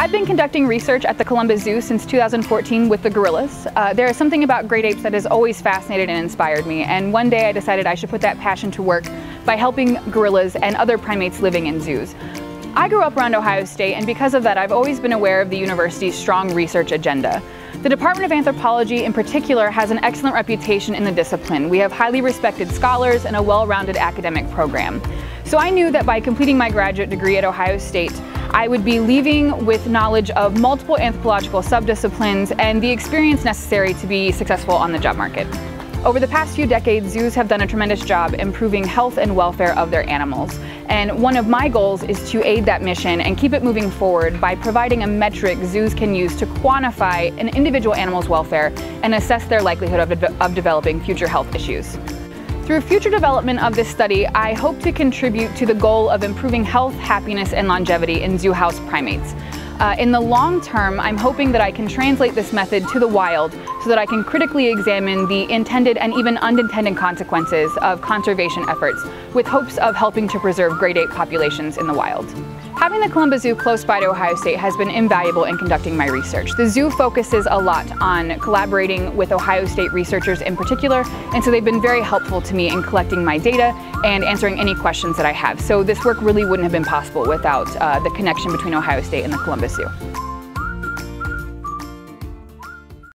I've been conducting research at the Columbus Zoo since 2014 with the gorillas. There is something about great apes that has always fascinated and inspired me, and one day I decided I should put that passion to work by helping gorillas and other primates living in zoos. I grew up around Ohio State, and because of that I've always been aware of the university's strong research agenda. The Department of Anthropology in particular has an excellent reputation in the discipline. We have highly respected scholars and a well-rounded academic program. So I knew that by completing my graduate degree at Ohio State, I would be leaving with knowledge of multiple anthropological subdisciplines and the experience necessary to be successful on the job market. Over the past few decades, zoos have done a tremendous job improving health and welfare of their animals. And one of my goals is to aid that mission and keep it moving forward by providing a metric zoos can use to quantify an individual animal's welfare and assess their likelihood of developing future health issues. Through future development of this study, I hope to contribute to the goal of improving health, happiness, and longevity in zoo house primates. In the long term, I'm hoping that I can translate this method to the wild so that I can critically examine the intended and even unintended consequences of conservation efforts with hopes of helping to preserve great ape populations in the wild. Having the Columbus Zoo close by to Ohio State has been invaluable in conducting my research. The zoo focuses a lot on collaborating with Ohio State researchers in particular, and so they've been very helpful to me in collecting my data and answering any questions that I have. So this work really wouldn't have been possible without the connection between Ohio State and the Columbus Zoo.